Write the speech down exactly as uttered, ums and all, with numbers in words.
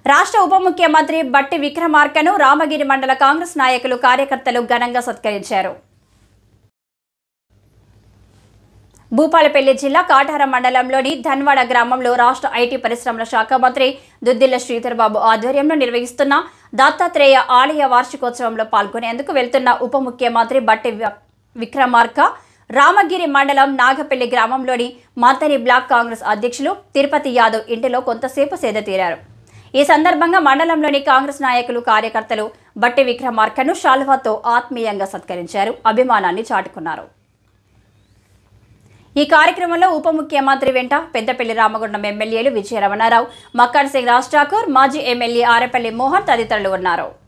రాష్ట్ర ఉప ముఖ్యమంత్రి బట్టి విక్రమార్కను రామగిరి మండల కాంగ్రెస్ నాయకులు కార్యకర్తలు ఘనంగా సత్కరించారు. భూపాలపల్లి జిల్లా కాటారం మండలంలోని ధన్వాడ గ్రామంలో రాష్ట్ర ఐటీ పరిశ్రమల శాఖ మంత్రి దుద్దిల్ల శ్రీధర్ బాబు ఆధ్వర్యంలో నిర్వహిస్తున్న దత్తాత్రేయ ఆలయ వార్షికోత్సవంలో పాల్గొనేందుకు వెళ్తున్న ఉప ముఖ్యమంత్రి బట్టి విక్రమార్క రామగిరి మండలం నాగపల్లి గ్రామంలోని మంతని బ్లాక్ కాంగ్రెస్ అధ్యక్షులు తిరుపతి యాదవ్ ఇంటిలో కొంతసేపు సేద తీరారు. ఈ సందర్భంగా మండలంలోని కాంగ్రెస్ నాయకులు కార్యకర్తలు బట్టి విక్రమార్కను శాలువాతో ఆత్మీయంగా సత్కరించారు, అభిమానాన్ని చాటుకున్నారు. ఈ కార్యక్రమంలో ఉప ముఖ్యమంత్రి వెంట పెద్దపల్లి రామగుండం ఎమ్మెల్యేలు విజయ రమణారావు, మక్కాన్ సింగ్ రాజ్ ఠాకూర్, మాజీ ఎమ్మెల్యే ఆరేపల్లి మోహన్ తదితరులు ఉన్నారు.